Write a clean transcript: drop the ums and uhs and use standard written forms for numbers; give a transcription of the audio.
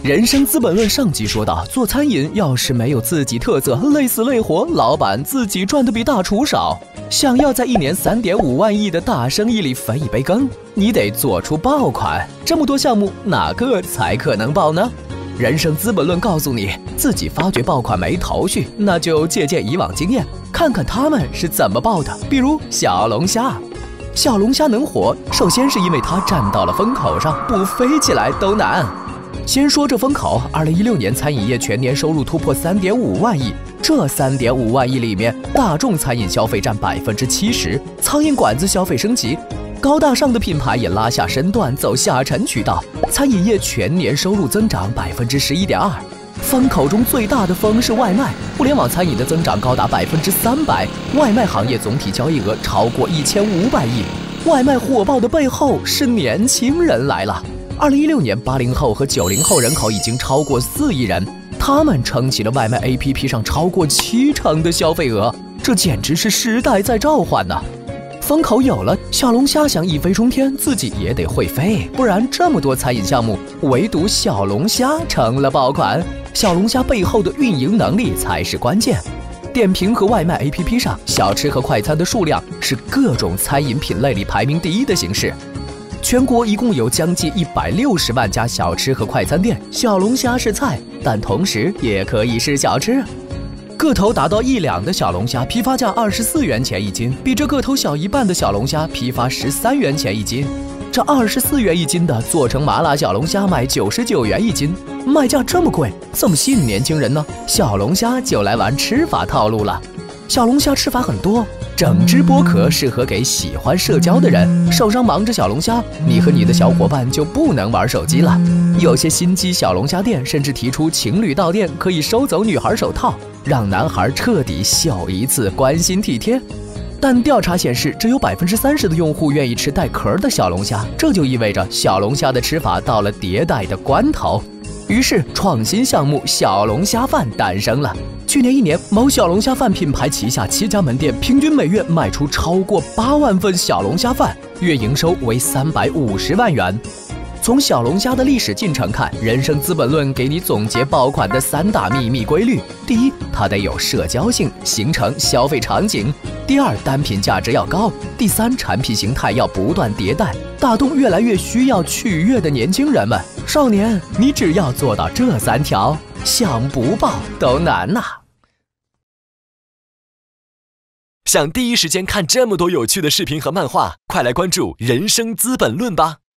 人生资本论上集说到，做餐饮要是没有自己特色，累死累活，老板自己赚的比大厨少。想要在1年3.5万亿的大生意里分一杯羹，你得做出爆款。这么多项目，哪个才可能爆呢？人生资本论告诉你，自己发掘爆款没头绪，那就借鉴以往经验，看看他们是怎么爆的。比如小龙虾。小龙虾能火，首先是因为它站到了风口上，不飞起来都难。先说这风口，2016年餐饮业全年收入突破3.5万亿，这3.5万亿里面，大众餐饮消费占70%，苍蝇馆子消费升级，高大上的品牌也拉下身段走下沉渠道，餐饮业全年收入增长11.2%。风口中最大的风是外卖，互联网餐饮的增长高达300%，外卖行业总体交易额超过1500亿。外卖火爆的背后是年轻人来了。2016年，80后和90后人口已经超过4亿人，他们撑起了外卖 APP 上超过70%的消费额，这简直是时代在召唤呐！风口有了，小龙虾想一飞冲天，自己也得会飞，不然这么多餐饮项目，唯独小龙虾成了爆款。小龙虾背后的运营能力才是关键。点评和外卖 APP 上，小吃和快餐的数量是各种餐饮品类里排名第1的形式。全国一共有将近160万家小吃和快餐店，小龙虾是菜，但同时也可以是小吃。个头达到1两的小龙虾批发价24元钱一斤，比这个头小1半的小龙虾批发13元钱一斤。这24元一斤的做成麻辣小龙虾卖99元一斤，卖价这么贵，怎么吸引年轻人呢？小龙虾就来玩吃法套路了。小龙虾吃法很多，整只剥壳适合给喜欢社交的人，手上忙着小龙虾，你和你的小伙伴就不能玩手机了。有些心机小龙虾店甚至提出情侣到店可以收走女孩手套，让男孩彻底秀一次关心体贴。但调查显示，只有30%的用户愿意吃带壳的小龙虾，这就意味着小龙虾的吃法到了迭代的关头。于是，创新项目小龙虾饭诞生了。去年1年，某小龙虾饭品牌旗下7家门店，平均每月卖出超过8万份小龙虾饭，月营收为350万元。从小龙虾的历史进程看，人生资本论给你总结爆款的3大秘密规律：第一，它得有社交性，形成消费场景；第二，单品价值要高；第三，产品形态要不断迭代，打动越来越需要取悦的年轻人们。少年，你只要做到这3条，想不爆都难呐！ 想第一时间看这么多有趣的视频和漫画，快来关注人生资本论吧。